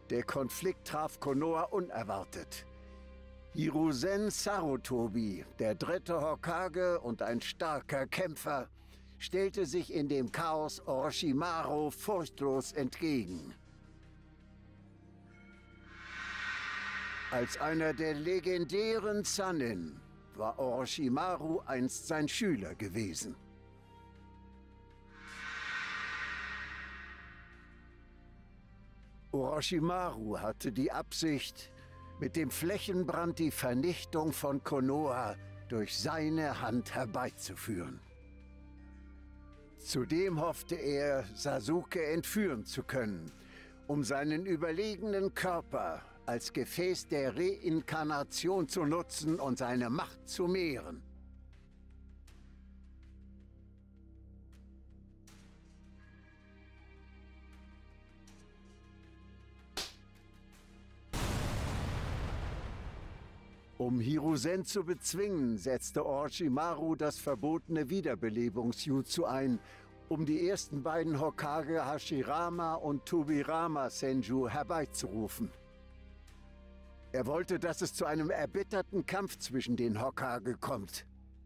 Der Konflikt traf Konoha unerwartet. Hiruzen Sarutobi, der dritte Hokage und ein starker Kämpfer, stellte sich in dem Chaos Orochimaru furchtlos entgegen. Als einer der legendären Sannin war Orochimaru einst sein Schüler gewesen. Orochimaru hatte die Absicht, mit dem Flächenbrand die Vernichtung von Konoha durch seine Hand herbeizuführen. Zudem hoffte er, Sasuke entführen zu können, um seinen überlegenen Körper als Gefäß der Reinkarnation zu nutzen und seine Macht zu mehren. Um Hiruzen zu bezwingen, setzte Orochimaru das verbotene Wiederbelebungsjutsu ein, um die ersten beiden Hokage Hashirama und Tobirama Senju herbeizurufen. Er wollte, dass es zu einem erbitterten Kampf zwischen den Hokage kommt.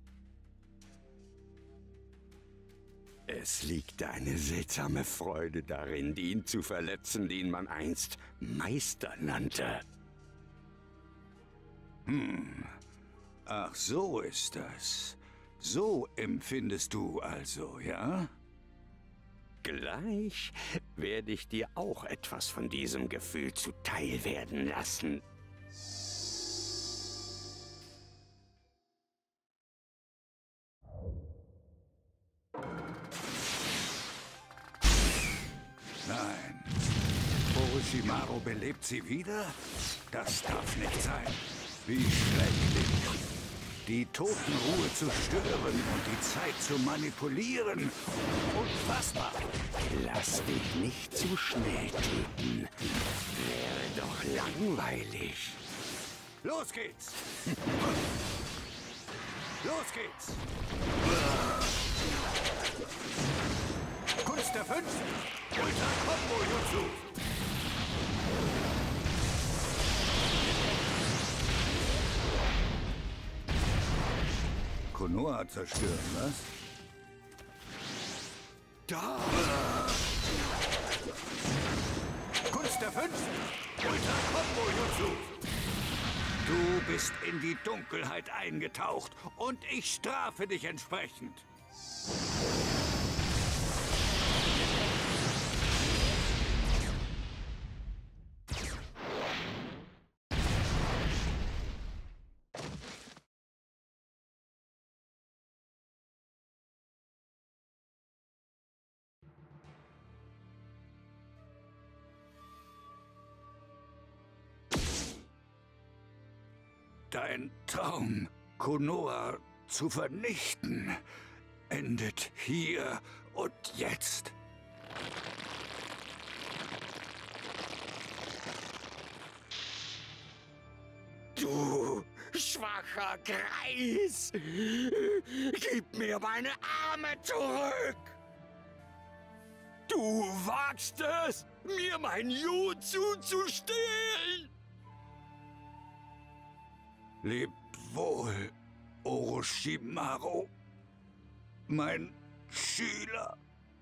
Es liegt eine seltsame Freude darin, den zu verletzen, den man einst Meister nannte. Ach, so ist das. So empfindest du also, ja? Gleich werde ich dir auch etwas von diesem Gefühl zuteil werden lassen. Nein. Orochimaru belebt sie wieder? Das darf nicht sein. Wie schrecklich. Die Totenruhe zu stören und die Zeit zu manipulieren. Unfassbar. Lass dich nicht zu schnell töten. Wäre doch langweilig. Los geht's! Los geht's! Kunst der 5! Ultra-Combo-Jutsu! Konoha zerstören, was? Da! Kunst der 5! Ultra-Combo-Jutsu! Du bist in die Dunkelheit eingetaucht und ich strafe dich entsprechend. Dein Traum, Konoha zu vernichten, endet hier und jetzt. Du schwacher Greis! Gib mir meine Arme zurück! Du wagst es, mir mein Jutsu zu stehlen! Leb wohl, Orochimaru, mein Schüler.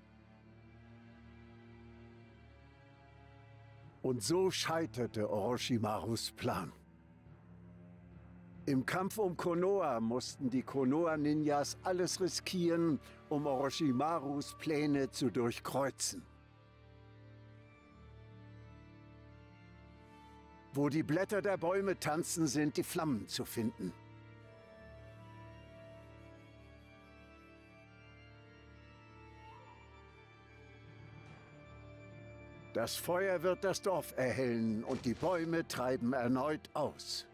Und so scheiterte Orochimarus Plan. Im Kampf um Konoha mussten die Konoha-Ninjas alles riskieren, um Orochimarus Pläne zu durchkreuzen. Wo die Blätter der Bäume tanzen, sind die Flammen zu finden. Das Feuer wird das Dorf erhellen und die Bäume treiben erneut aus.